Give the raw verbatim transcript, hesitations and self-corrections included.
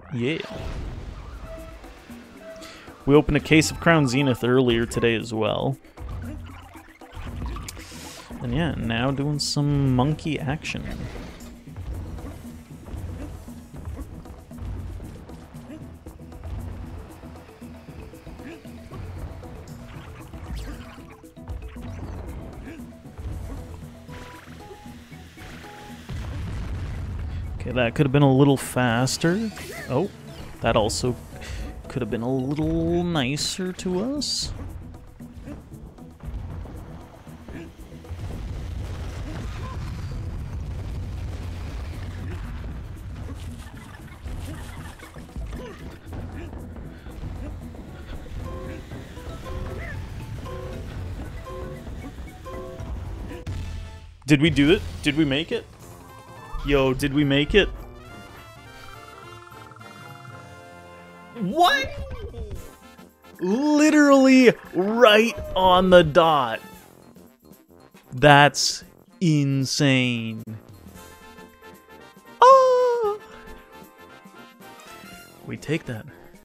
Yeah. We opened a case of Crown Zenith earlier today as well. And yeah, now doing some monkey action. Okay, that could have been a little faster. Oh, that also could have been a little nicer to us. Did we do it? Did we make it? Yo, did we make it? What? Literally right on the dot. That's insane. Oh! We take that.